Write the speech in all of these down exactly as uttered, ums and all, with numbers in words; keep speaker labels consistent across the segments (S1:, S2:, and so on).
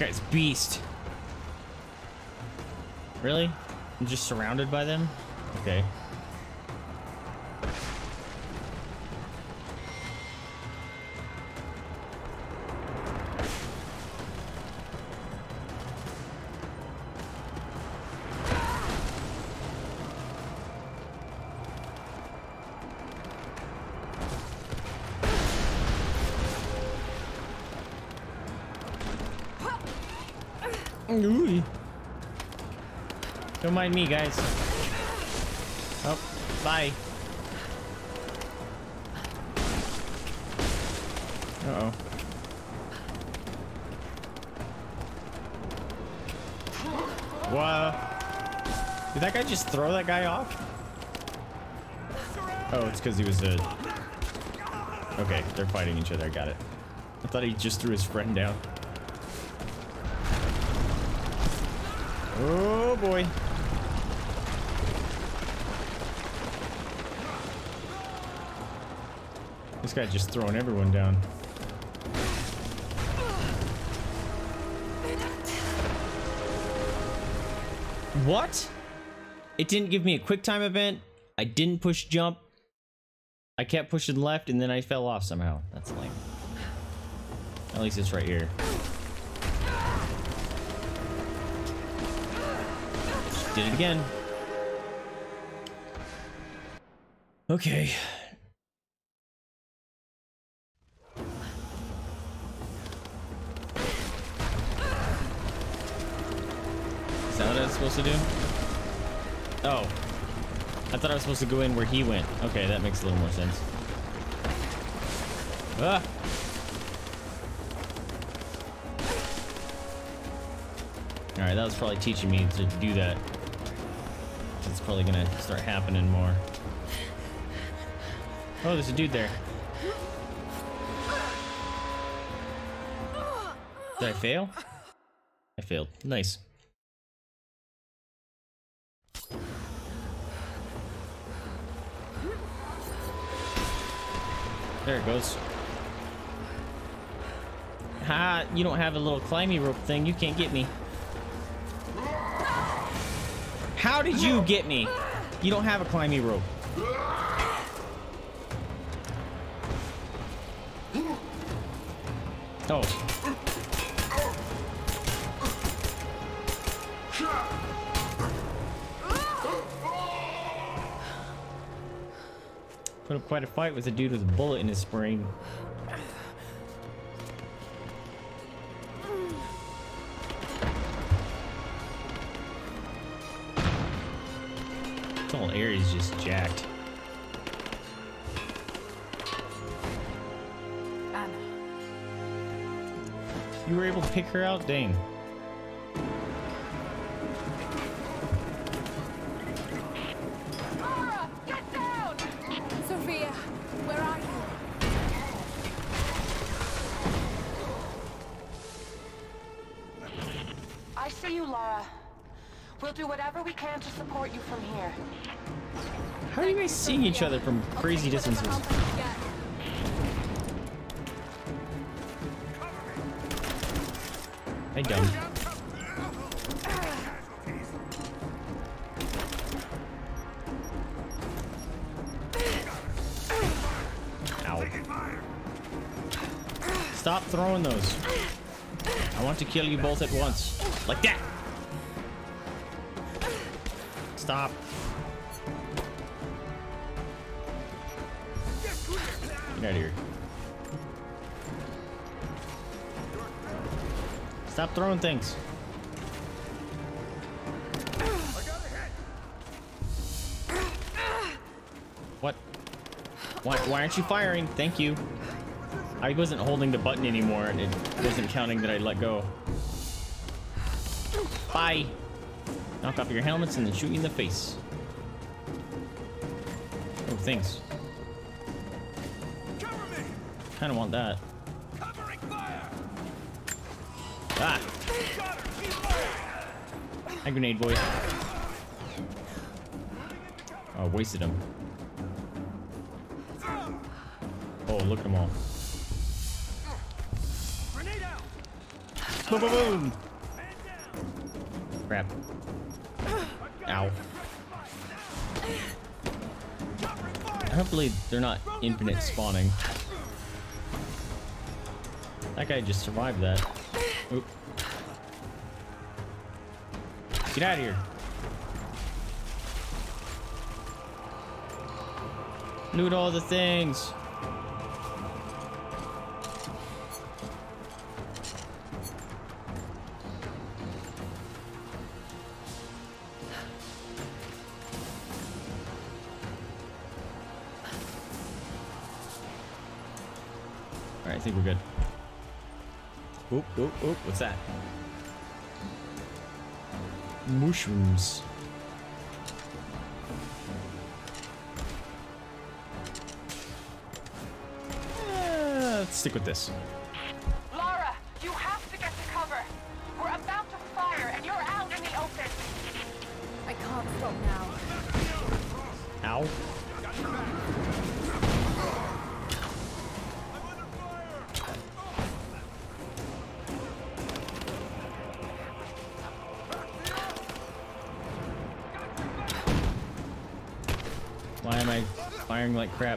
S1: guy's beast. Really? I'm just surrounded by them? Okay. Ooh. Don't mind me, guys. Oh, bye. Uh-oh. What? Did that guy just throw that guy off? Oh, it's because he was a... Okay, they're fighting each other. I got it. I thought he just threw his friend down. Oh boy. This guy just throwing everyone down. What? It didn't give me a quick time event. I didn't push jump. I kept pushing left and then I fell off somehow. That's lame. At least it's right here. Did it again. Okay. Is that what I was supposed to do? Oh. I thought I was supposed to go in where he went. Okay, that makes a little more sense. Ah! Alright, that was probably teaching me to do that. It's probably gonna start happening more. Oh, there's a dude there. Did I fail? I failed. Nice. There it goes. Ha! You don't have a little climby rope thing. You can't get me. How did you get me? You don't have a climby rope. Oh. Put up quite a fight with a dude with a bullet in his brain. This whole area's just jacked.
S2: Anna.
S1: You were able to pick her out? Dang.
S2: Laura, get down! Sophia, where are you?
S3: I see you, Laura. We'll do whatever we can to support you from here.
S1: How are you guys seeing each other from crazy distances? Hey, dumb. Ow. Stop throwing those. I want to kill you both at once. Like that. Stop. Get out of here. Stop throwing things. What? Why, why aren't you firing? Thank you. I wasn't holding the button anymore and it wasn't counting that I let go. Bye. Knock off your helmets and then shoot you in the face. Oh, thanks. Kinda want that. Ah! Hi, grenade boy. Oh, wasted him. Oh, look at them all. Boom, boom, boom. Crap. Ow. Hopefully they're not infinite spawning. That guy just survived that. Oop. Get out of here. Loot all the things. Alright, I think we're good. Oop, oop, oop, what's that? Mushrooms. Eh, let's stick with this.
S3: Lara, you have to get to cover. We're about to fire and you're out in the open.
S2: I can't stop now.
S1: Ow. Why am I firing like crap?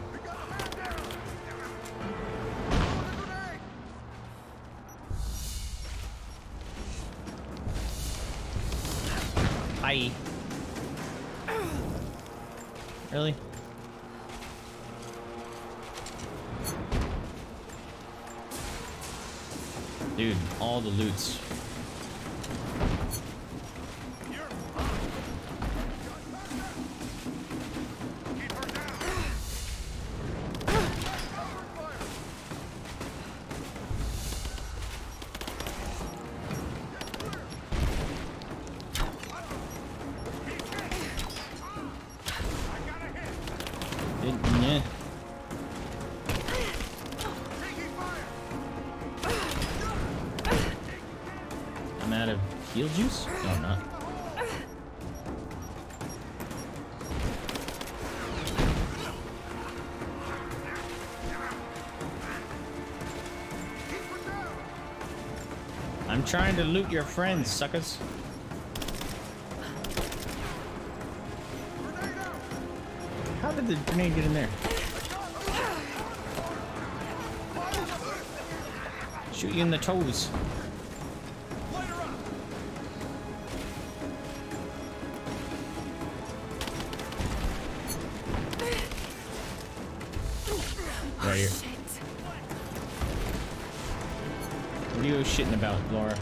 S1: Hi. Really? Dude, all the loots. Yeah. I'm out of heal juice? No, I'm not. I'm trying to loot your friends, suckers. How did the grenade get in there? Shoot you in the toes. Right here. What are you shitting about, Laura?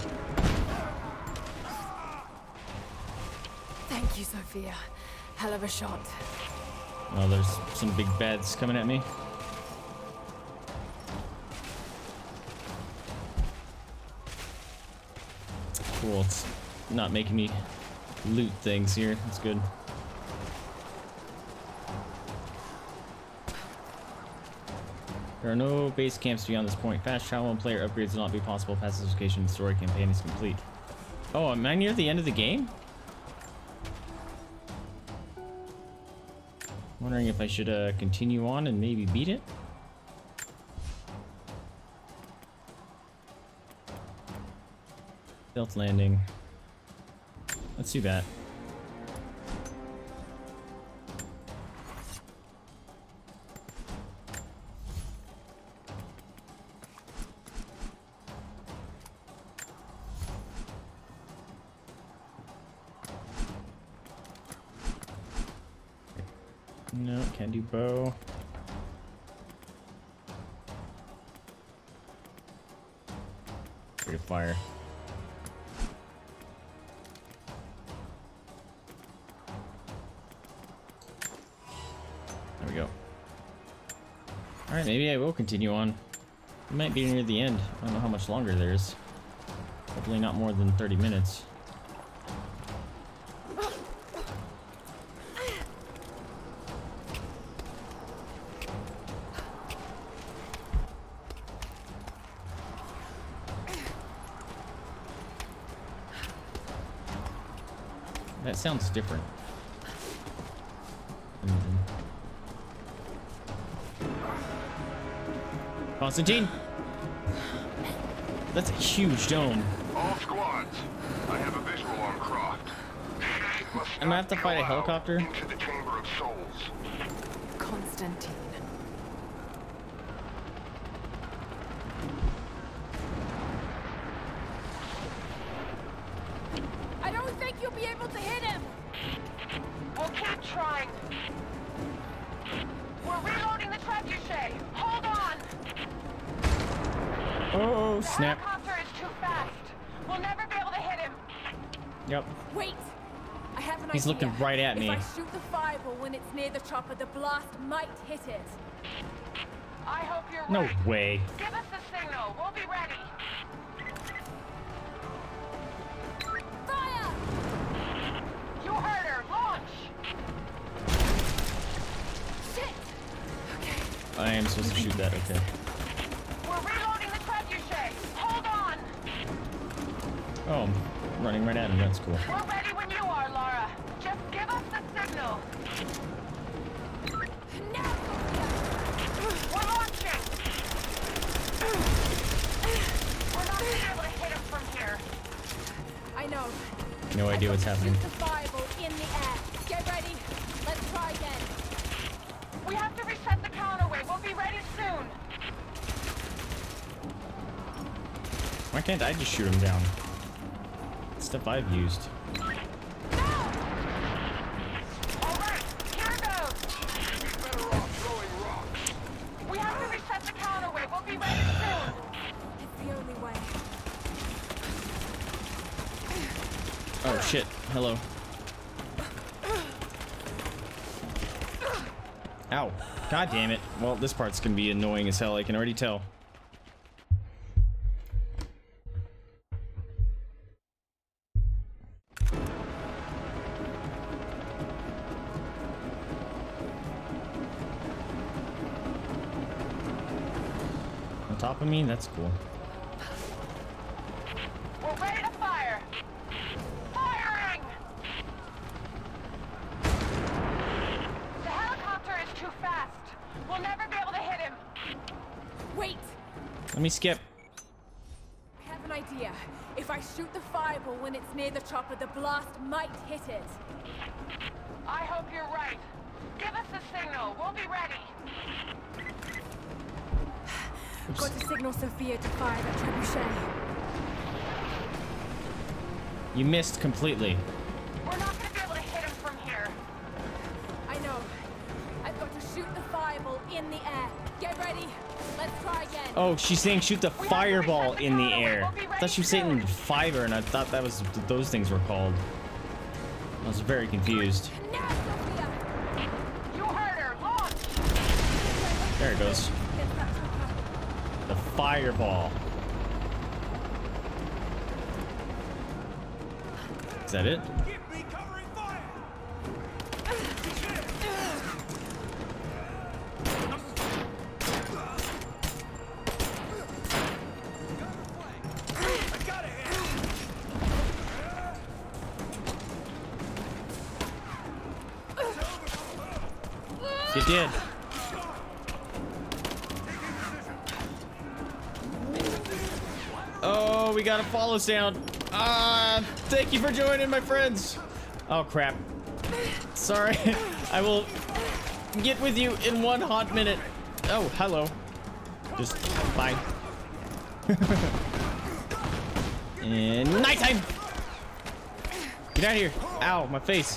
S2: Thank you, Sophia. Hell of a shot.
S1: Oh, there's some big bads coming at me. Cool, it's not making me loot things here. That's good. There are no base camps beyond this point. Fast travel and player upgrades will not be possible past this location. The story campaign is complete. Oh, am I near the end of the game? Wondering if I should uh, continue on and maybe beat it. Stealth landing. Let's do that. No, can't do bow. Rate of fire. There we go. Alright, maybe I will continue on. We might be near the end. I don't know how much longer there is. Hopefully not more than thirty minutes. That sounds different. Mm-hmm. Constantine! That's a huge dome.
S4: All squads, I have a visual on Croft.
S1: I'm gonna have to fight a helicopter.
S4: Into the Chamber of Souls.
S2: Constantine. I don't think you'll be able to hit him.
S3: We'll keep trying. We're reloading the trebuchet. Hold on.
S1: Oh,
S3: The
S1: snap.
S3: helicopter is too fast. We'll never be able to hit him.
S1: Yep.
S2: Wait. I have an
S1: He's
S2: idea.
S1: looking right at me.
S2: If I shoot the fireball when it's near the chopper, the blast might hit it.
S3: I hope you're
S1: No
S3: right.
S1: way.
S3: Give us the signal. We'll be ready.
S2: Fire!
S3: You heard her. Launch.
S2: Shit! Okay.
S1: I am supposed to shoot that. Okay.
S3: We're reloading the trebuchet. Hold on.
S1: Oh, I'm running right at him. That's cool.
S3: We're ready when you are, Lara. Just give us the signal.
S2: Now!
S3: We're launching. We're not gonna be able to hit him from here.
S2: I know.
S1: No idea what's happening.
S2: Shoot the fireball in the air. Get ready. Let's try again.
S3: We have to reset the counterweight. We'll be ready soon.
S1: Why can't I just shoot him down? Stuff I've used.
S3: No! All right, here goes.
S4: Better off throwing rocks.
S3: We have to reset the counterweight. We'll be ready soon.
S2: It's the only way.
S1: Oh shit. Hello. Ow. God damn it. Well, this part's gonna be annoying as hell. I can already tell. On top of me? That's cool.
S3: We're ready to fire. Firing! The helicopter is too fast. We'll never be able to hit him.
S2: Wait!
S1: Let me skip.
S2: I have an idea. If I shoot the fireball when it's near the chopper, the blast might hit it.
S3: I hope you're right. Give us the signal. We'll be ready.
S2: Got to signal Sophia to fire that trebuchet.
S1: You missed completely.
S3: We're not going to be able to hit him from here.
S2: I know. I've got to shoot the fireball in the air. Get ready. Let's try again.
S1: Oh, she's saying shoot the
S3: We have to
S1: fireball
S3: reset the
S1: in the
S3: counterweight.
S1: air.
S3: We'll be
S1: I
S3: ready
S1: thought she was saying
S3: soon.
S1: fiber, and I thought that was what those things were called. I was very confused.
S2: Now, Sophia!
S3: You heard her. Launch.
S1: There it goes.
S2: Get that chopper.
S1: The fireball. Is that it?
S5: Give me covering fire! I got a hit!
S1: You did. Oh, we got a follow sound. Ah, thank you for joining, my friends. Oh, crap. Sorry. I will get with you in one hot minute. Oh, hello. Just bye. And nighttime. Get out of here. Ow, my face.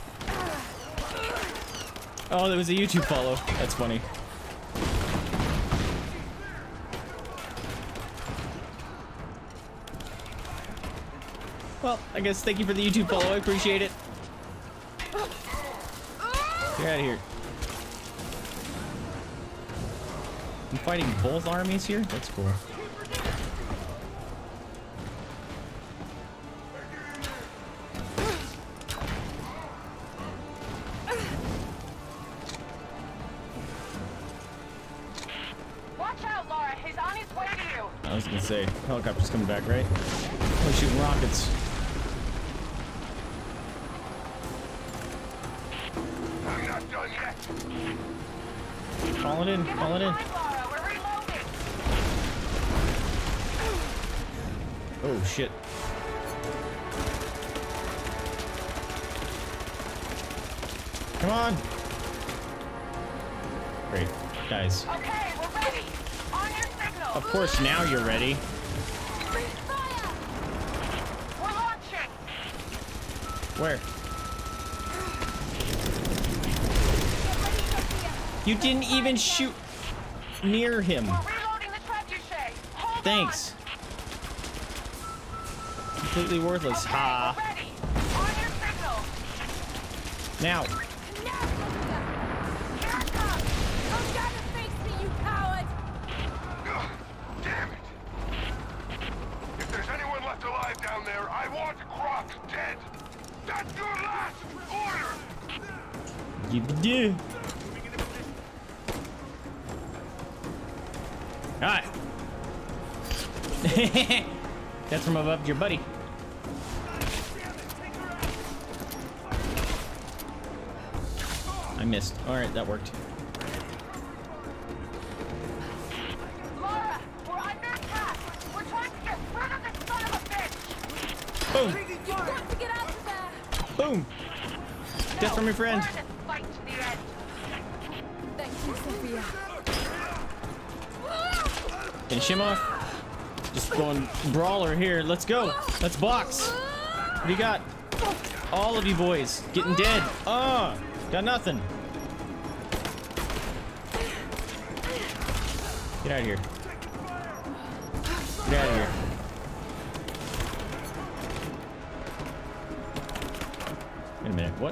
S1: Oh, there was a YouTube follow. That's funny. Well, I guess thank you for the YouTube follow. I appreciate it. Get out of here. I'm fighting both armies here? That's cool.
S3: Watch out, Laura. He's on his way to you.
S1: I was gonna say, helicopter's coming back, right? Oh, shooting rockets.
S4: I'm not done yet.
S1: Calling in,
S3: Give us
S1: calling in.
S3: time, Laura. We're reloading.
S1: Oh, shit. Come on. Great. Guys.
S3: Okay, we're ready. On your signal.
S1: Of course, now you're ready.
S2: Fire!
S3: We're launching.
S1: Where?
S2: Get ready, Sophia!
S1: You didn't even shoot near him.
S3: We're reloading the trebuchet. Hold
S1: Thanks. Completely worthless.
S3: on. Okay,
S1: Ha.
S3: we're ready. On your signal.
S1: Now.
S2: Now, Sophia!
S3: Here it comes.
S2: Come down and face me, you coward!
S4: Ugh, damn it! If there's anyone left alive down there, I want Croc dead! That's your last order!
S1: Yippee-doo. Alright. That's from above your buddy. I missed. Alright, that worked.
S3: Laura, we're under attack. We're trying to get rid of this son of a bitch.
S1: Boom!
S2: You've got to get out of there!
S1: Boom! Death from your friend.
S3: We're in this fight to the end.
S2: Thank you, Sophia.
S1: Finish him off. Just going brawler here. Let's go. Let's box. What do you got? All of you boys getting dead. Oh, got nothing. Get out of here. Get out of here. Wait a minute. What?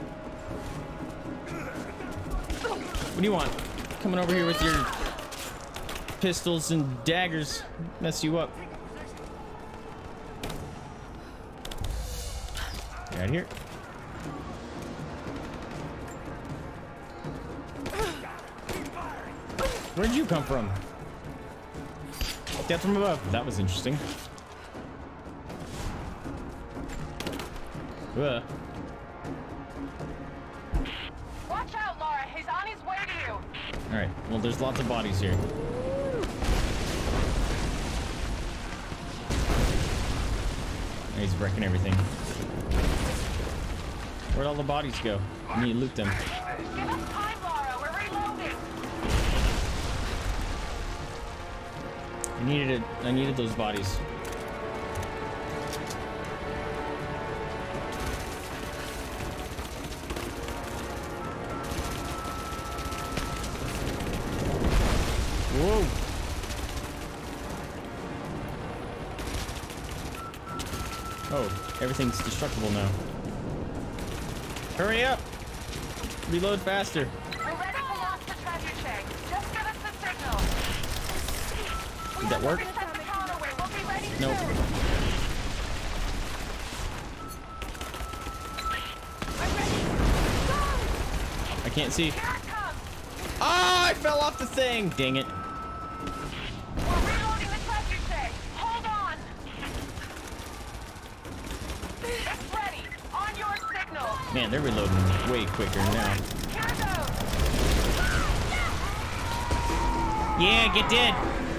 S1: What do you want? Coming over here with your pistols and daggers. Mess you up. Get out of here. Where'd you come from? Death from above. That was interesting. Ugh.
S3: Watch out, Laura. He's on his way to you.
S1: All right. Well, there's lots of bodies here. He's wrecking everything. Where'd all the bodies go? I need to loot them.
S3: Give us time, Laura. We're reloading.
S1: I needed it. I needed those bodies. Whoa. Oh, everything's destructible now. Hurry up! Reload faster.
S3: We're ready to launch the trebuchet. Just give us the signal.
S1: Did that work?
S3: Set the counterweight. We'll be ready
S1: Nope.
S3: soon. I'm ready. Go!
S1: I can't see.
S3: Here it comes.
S1: Oh, I fell off the thing! Dang it.
S3: We're reloading the trebuchet. Hold on. It's ready. On your signal.
S1: Man, they're reloading way quicker now.
S3: Here goes.
S1: Yeah, get dead!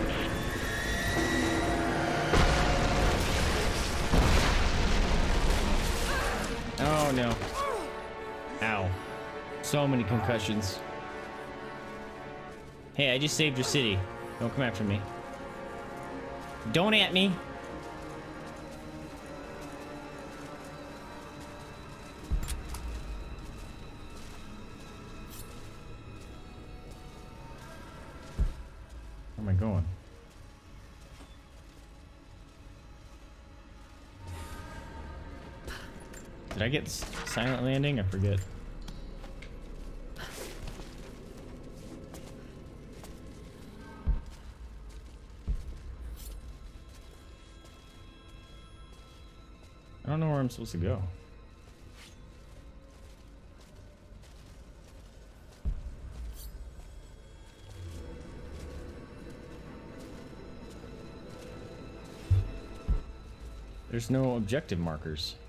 S1: Oh no. Ow. So many concussions. Hey, I just saved your city. Don't come after me. Don't at me. Where am I going? Did I get s- silent landing? I forget. I don't know where I'm supposed to go. There's no objective markers.